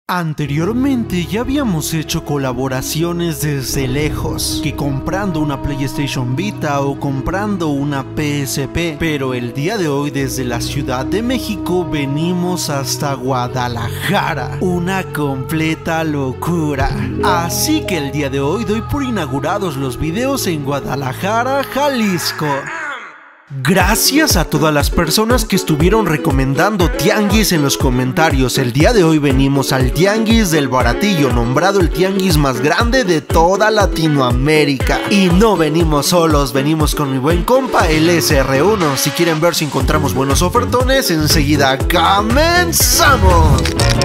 Anteriormente ya habíamos hecho colaboraciones desde lejos, que comprando una PlayStation Vita o comprando una PSP, pero el día de hoy desde la Ciudad de México venimos hasta Guadalajara, una completa locura. Así que el día de hoy doy por inaugurados los videos en Guadalajara, Jalisco. Gracias a todas las personas que estuvieron recomendando tianguis en los comentarios. El día de hoy venimos al Tianguis del Baratillo, nombrado el tianguis más grande de toda Latinoamérica. Y no venimos solos, venimos con mi buen compa, el SR1. Si quieren ver si encontramos buenos ofertones, enseguida comenzamos.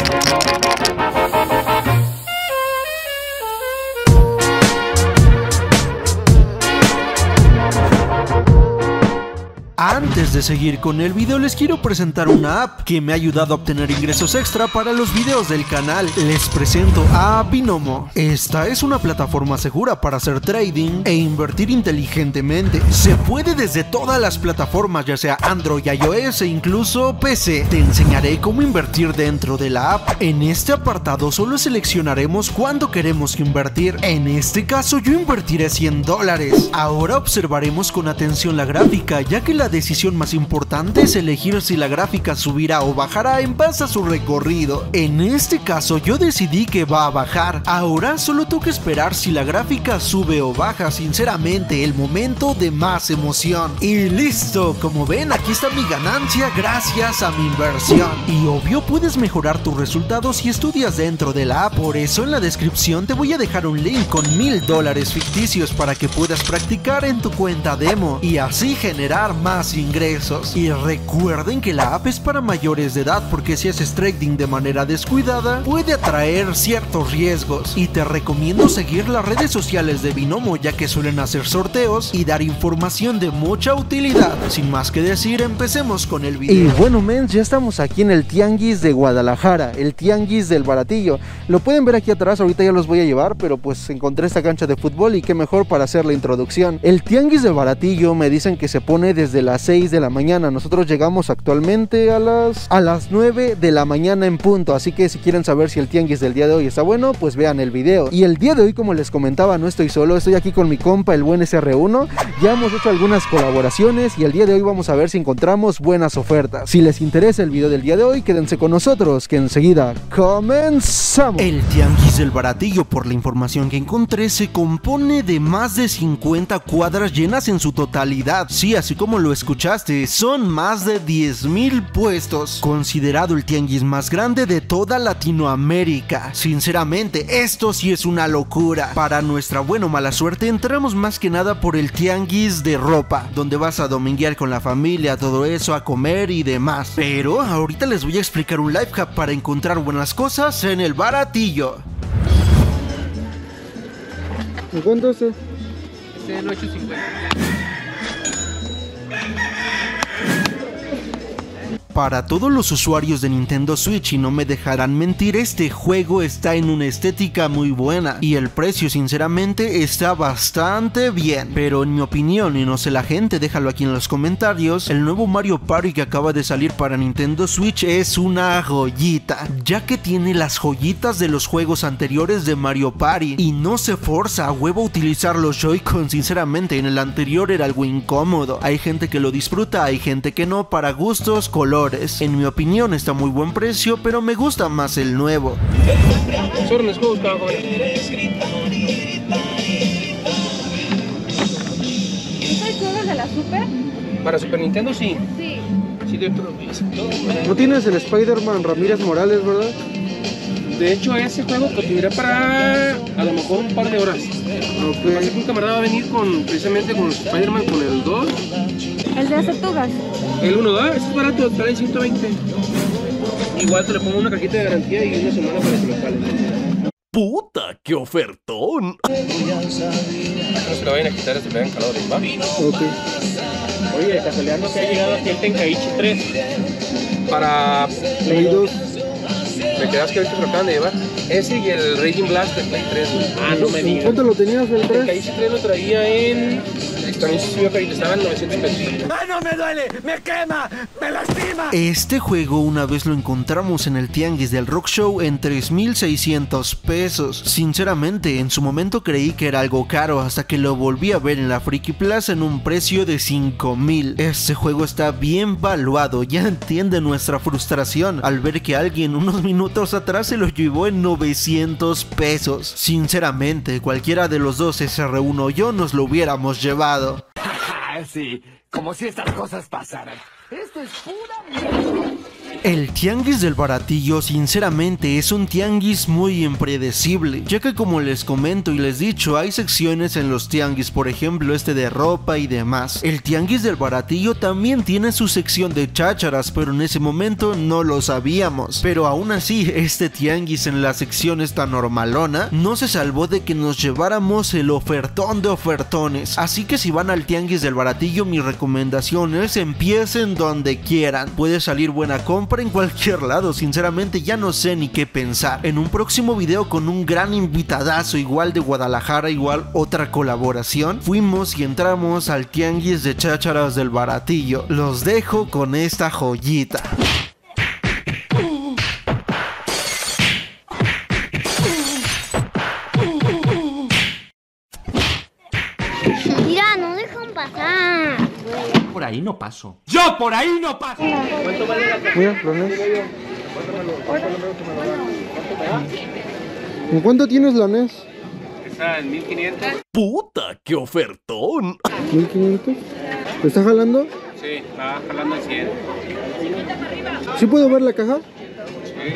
Antes de seguir con el video, les quiero presentar una app que me ha ayudado a obtener ingresos extra para los videos del canal. Les presento a Binomo. Esta es una plataforma segura para hacer trading e invertir inteligentemente. Se puede desde todas las plataformas, ya sea Android, iOS e incluso PC. Te enseñaré cómo invertir dentro de la app. En este apartado solo seleccionaremos cuándo queremos invertir. En este caso yo invertiré $100. Ahora observaremos con atención la gráfica, ya que la decisión más importante es elegir si la gráfica subirá o bajará en base a su recorrido. En este caso yo decidí que va a bajar. Ahora solo tengo que esperar si la gráfica sube o baja. Sinceramente, el momento de más emoción. Y listo, como ven, aquí está mi ganancia gracias a mi inversión. Y obvio puedes mejorar tus resultados si estudias dentro de la app. Por eso en la descripción te voy a dejar un link con $1000 ficticios para que puedas practicar en tu cuenta demo y así generar más ingresos. Y recuerden que la app es para mayores de edad, porque si haces trading de manera descuidada puede atraer ciertos riesgos. Y te recomiendo seguir las redes sociales de Binomo, ya que suelen hacer sorteos y dar información de mucha utilidad. Sin más que decir, empecemos con el video. Y bueno, mens, ya estamos aquí en el Tianguis de Guadalajara, el Tianguis del Baratillo. Lo pueden ver aquí atrás, ahorita ya los voy a llevar, pero pues encontré esta cancha de fútbol y qué mejor para hacer la introducción. El Tianguis del Baratillo me dicen que se pone desde las 6 de la mañana. Nosotros llegamos actualmente a las 9 de la mañana en punto, así que si quieren saber si el tianguis del día de hoy está bueno, pues vean el video. Y el día de hoy, como les comentaba, no estoy solo, estoy aquí con mi compa, el buen SR1. Ya hemos hecho algunas colaboraciones y el día de hoy vamos a ver si encontramos buenas ofertas. Si les interesa el video del día de hoy, quédense con nosotros, que enseguida comenzamos. El Tianguis del Baratillo, por la información que encontré, se compone de más de 50 cuadras llenas en su totalidad. Sí, así como lo escuchaste, son más de 10,000 puestos, considerado el tianguis más grande de toda Latinoamérica. Sinceramente, esto sí es una locura. Para nuestra buena o mala suerte, entramos más que nada por el tianguis de ropa, donde vas a dominguear con la familia, todo eso, a comer y demás. Pero ahorita les voy a explicar un life hack para encontrar buenas cosas en el Baratillo. ¿En cuánto es? Es en 8.50. Para todos los usuarios de Nintendo Switch, y no me dejarán mentir, este juego está en una estética muy buena y el precio sinceramente está bastante bien. Pero en mi opinión, y no sé la gente, déjalo aquí en los comentarios, el nuevo Mario Party que acaba de salir para Nintendo Switch es una joyita, ya que tiene las joyitas de los juegos anteriores de Mario Party y no se forza a huevo a utilizar los Joy-Con. Sinceramente, en el anterior era algo incómodo. Hay gente que lo disfruta, hay gente que no, para gustos, colores. En mi opinión está a muy buen precio, pero me gusta más el nuevo. ¿Es el juego de la Super? Para Super Nintendo sí. Sí. Sí, de otro día. ¿No tienes el Spider-Man Ramírez Morales, verdad? De hecho, ese juego continuará para a lo mejor un par de horas. Okay. Así que un camarada va a venir precisamente con Spider-Man, con el 2. El de las tortugas. El 1, ¿ah? Es barato, está en 120. Igual te le pongo una cajita de garantía y una semana para que se me pale. ¡Puta, qué ofertón! No se lo vayan a quitar hasta que hagan calor, ¿va? Ok. Oye, de casualidad no se ha llegado aquí el Tenkaichi 3 para Play 2. Me quedas que ahorita se lo acaban de llevar. Ese y el Raging Blast de Play 3. Ah, no me digas. ¿Cuánto lo tenías el 3? El Tenkaichi 3 lo traía en También se subió carito, estaban 900 pesos. ¡Ay, no me duele! ¡Me quema! ¡Me lastima! Este juego una vez lo encontramos en el tianguis del Rock Show en 3,600 pesos. Sinceramente, en su momento creí que era algo caro hasta que lo volví a ver en la Friki Plaza en un precio de 5,000. Este juego está bien valuado, ya entiende nuestra frustración al ver que alguien unos minutos atrás se lo llevó en 900 pesos. Sinceramente, cualquiera de los dos, SR1 o yo, nos lo hubiéramos llevado. Sí, como si estas cosas pasaran. Esto es pura mierda. El tianguis del Baratillo sinceramente es un tianguis muy impredecible, ya que como les comento y les he dicho, hay secciones en los tianguis, por ejemplo este de ropa y demás. El tianguis del Baratillo también tiene su sección de chácharas, pero en ese momento no lo sabíamos. Pero aún así, este tianguis en la sección esta normalona no se salvó de que nos lleváramos el ofertón de ofertones. Así que si van al tianguis del Baratillo, mi recomendación es empiecen donde quieran. Puede salir buena compra en cualquier lado, sinceramente ya no sé ni qué pensar. En un próximo video con un gran invitadazo, igual de Guadalajara, igual otra colaboración, fuimos y entramos al tianguis de chácharas del Baratillo. Los dejo con esta joyita. Mira, no dejan pasar. Por ahí no paso. ¡Yo por ahí no paso! Mira, Lanés. ¿En cuánto tienes Lanés? Está en 1500. ¡Puta, qué ofertón! 1500. ¿Te está jalando? Sí, está jalando el 100. ¿Sí puedo ver la caja? Sí.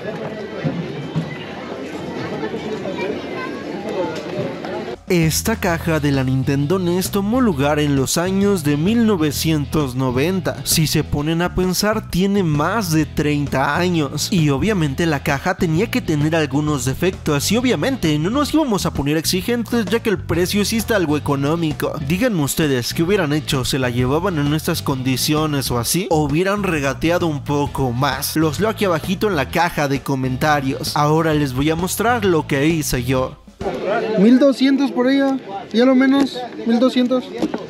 Esta caja de la Nintendo NES tomó lugar en los años de 1990. Si se ponen a pensar, tiene más de 30 años. Y obviamente la caja tenía que tener algunos defectos. Y obviamente no nos íbamos a poner exigentes, ya que el precio sí está algo económico. Díganme ustedes, ¿qué hubieran hecho? ¿Se la llevaban en estas condiciones o así? ¿O hubieran regateado un poco más? Los leo aquí abajito en la caja de comentarios. Ahora les voy a mostrar lo que hice yo. 1200 por ella, ya lo menos, 1200.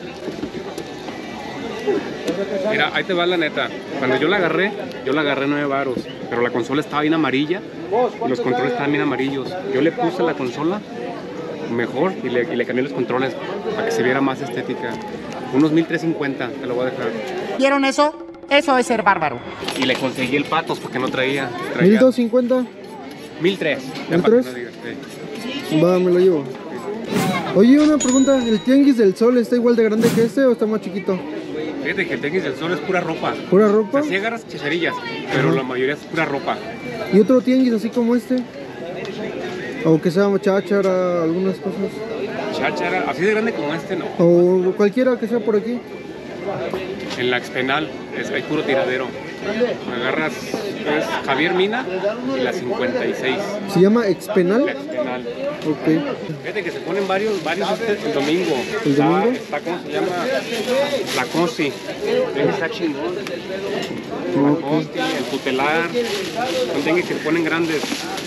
Mira, ahí te va la neta. Cuando yo la agarré 9 varos. Pero la consola estaba bien amarilla y los controles estaban bien amarillos. Yo le puse la consola mejor y le cambié los controles para que se viera más estética. Unos 1350, te lo voy a dejar. ¿Vieron eso? Eso es ser bárbaro. Y le conseguí el patos porque no traía. 1250. 1003. ¿1003? Va, me lo llevo. Oye, una pregunta, ¿el tianguis del sol está igual de grande que este o está más chiquito? Fíjate que el tianguis del sol es pura ropa. ¿Pura ropa? O sea, sí agarras chacharillas, pero la mayoría es pura ropa. ¿Y otro tianguis así como este? O que sea cháchara, algunas cosas. Cháchara, así de grande como este no. O cualquiera que sea por aquí. En la Expenal hay puro tiradero. Agarras Javier Mina y la 56. ¿Se llama Expenal? La Expenal. Ok. Fíjate que se ponen varios el domingo. ¿El domingo? Está, ¿cómo se llama? La Consti. Está chingón. La Consti, el Tutelar. Son tianguis que se ponen grandes.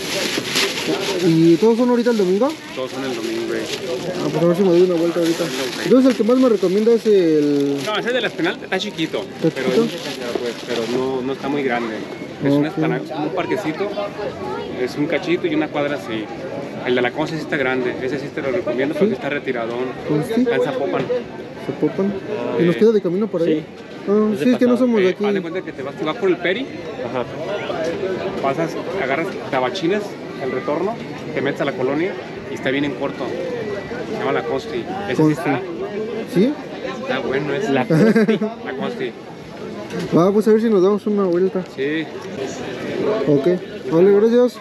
¿Y todos son ahorita el domingo? Todos son el domingo, güey. Ah, pues a ver si me doy una vuelta ahorita. Entonces el que más me recomienda es el... No, ese de la Expenal está chiquito. ¿Está Pero, chiquito? pero no está muy grande. Es Ok. un parquecito. Es un cachito y una cuadra así. El de la Consti sí está grande. Ese sí te lo recomiendo porque está retiradón. ¿Consti? Está en Zapopan. ¿Zapopan? ¿Y nos queda de camino por ahí? Sí. Ah, sí, es que no somos de aquí. Haz de cuenta que te vas por el Peri. Ajá. Pasas, agarras Tabachines, el retorno, te metes a la colonia y está bien en corto. Se llama la Consti. Ese sí Consti. está. ¿Sí? Está bueno, es la Consti. La Consti. Va, pues a ver si nos damos una vuelta. Sí. Ok. Vale, gracias.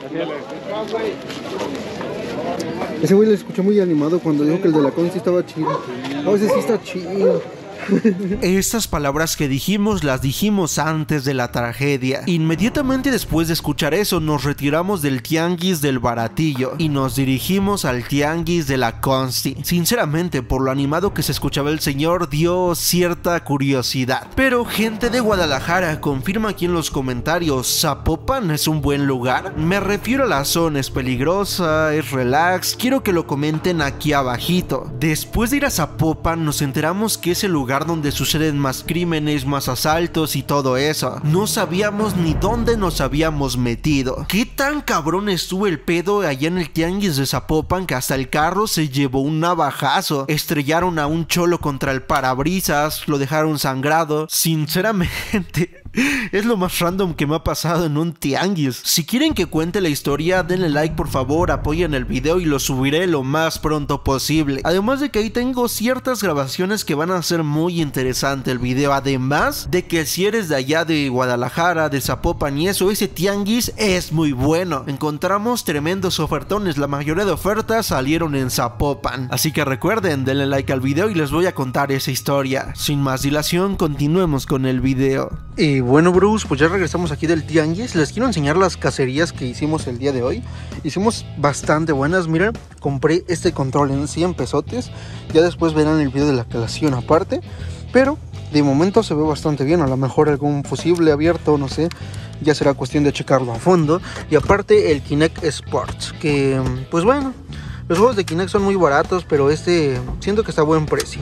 Ese güey le escuché muy animado cuando dijo que el de la Consti estaba chido. Oh, ese sí está chido. Estas palabras que dijimos las dijimos antes de la tragedia. Inmediatamente después de escuchar eso nos retiramos del tianguis del Baratillo y nos dirigimos al tianguis de la Consti. Sinceramente, por lo animado que se escuchaba el señor, dio cierta curiosidad. Pero gente de Guadalajara, confirma aquí en los comentarios, ¿Zapopan es un buen lugar? Me refiero a la zona, ¿es peligrosa? ¿Es relax? Quiero que lo comenten aquí abajito. Después de ir a Zapopan nos enteramos que es el lugar donde suceden más crímenes, más asaltos y todo eso. No sabíamos ni dónde nos habíamos metido. ¿Qué tan cabrón estuvo el pedo allá en el tianguis de Zapopan que hasta el carro se llevó un navajazo? Estrellaron a un cholo contra el parabrisas, lo dejaron sangrado. Sinceramente, es lo más random que me ha pasado en un tianguis. Si quieren que cuente la historia, denle like por favor, apoyen el video y lo subiré lo más pronto posible. Además de que ahí tengo ciertas grabaciones que van a hacer muy interesante el video. Además de que si eres de allá de Guadalajara, de Zapopan y eso, ese tianguis es muy bueno. Encontramos tremendos ofertones, la mayoría de ofertas salieron en Zapopan. Así que recuerden, denle like al video y les voy a contar esa historia. Sin más dilación, continuemos con el video. Y bueno, bros, pues ya regresamos aquí del tianguis. Les quiero enseñar las cacerías que hicimos el día de hoy. Hicimos bastante buenas. Miren, compré este control en 100 pesotes. Ya después verán el video de la calación aparte. Pero de momento se ve bastante bien. A lo mejor algún fusible abierto, no sé. Ya será cuestión de checarlo a fondo. Y aparte el Kinect Sports, que pues bueno, los juegos de Kinect son muy baratos, pero este siento que está a buen precio.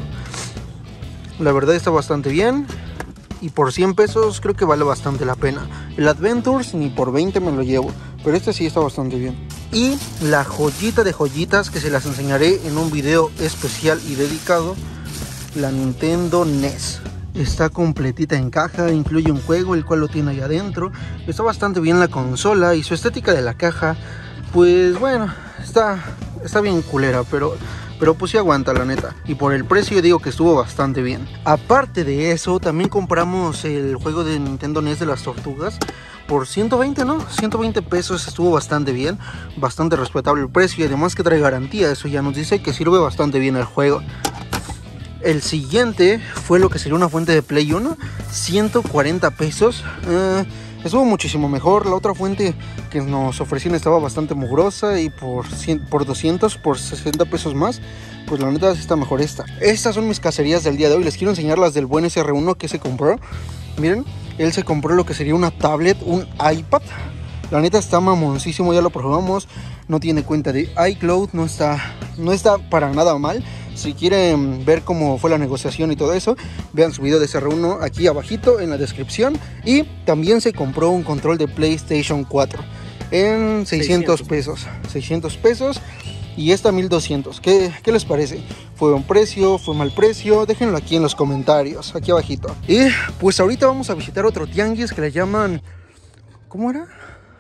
La verdad está bastante bien. Y por 100 pesos creo que vale bastante la pena. El Adventures ni por 20 me lo llevo, pero este sí está bastante bien. Y la joyita de joyitas que se las enseñaré en un video especial y dedicado, la Nintendo NES. Está completita en caja, incluye un juego el cual lo tiene ahí adentro. Está bastante bien la consola y su estética de la caja, pues bueno, está bien culera, pero pues sí aguanta la neta. Y por el precio digo que estuvo bastante bien. Aparte de eso, también compramos el juego de Nintendo NES de las tortugas por 120, ¿no? 120 pesos, estuvo bastante bien. Bastante respetable el precio y además que trae garantía. Eso ya nos dice que sirve bastante bien el juego. El siguiente fue lo que sería una fuente de Play 1, 140 pesos. Estuvo muchísimo mejor. La otra fuente que nos ofrecían estaba bastante mugrosa y por 200, por 60 pesos más, pues la neta está mejor esta. Estas son mis cacerías del día de hoy. Les quiero enseñar las del buen SR1 que se compró. Miren, él se compró lo que sería una tablet, un iPad. La neta está mamoncísimo, ya lo probamos. No tiene cuenta de iCloud, no está para nada mal. Si quieren ver cómo fue la negociación y todo eso, vean su video de SR1 aquí abajito en la descripción. Y también se compró un control de PlayStation 4 en 600 pesos. 600 pesos y esta 1200. ¿Qué les parece? ¿Fue buen precio? ¿Fue mal precio? Déjenlo aquí en los comentarios, aquí abajito. Y pues ahorita vamos a visitar otro tianguis que le llaman... ¿Cómo era?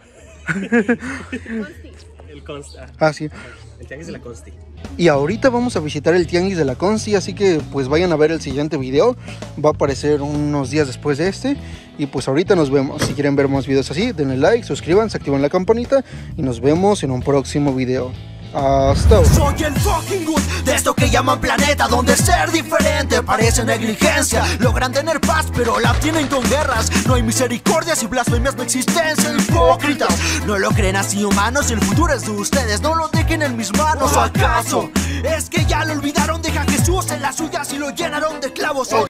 El Consti. Ah, sí. El tianguis de la Consti. Y ahorita vamos a visitar el tianguis de la Consti, así que pues vayan a ver el siguiente video. Va a aparecer unos días después de este. Y pues ahorita nos vemos. Si quieren ver más videos así, denle like, suscríbanse, activen la campanita. Y nos vemos en un próximo video. Hasta luego. Soy el fucking good de esto que llaman planeta, donde ser diferente parece negligencia. Logran tener paz pero la tienen con guerras. No hay misericordias y blasfemias no existencia. Hipócritas, no lo creen así humanos. El futuro es de ustedes, no lo dejen en mis manos. ¿O acaso es que ya lo olvidaron? Deja a Jesús en las suyas y lo llenaron de clavos.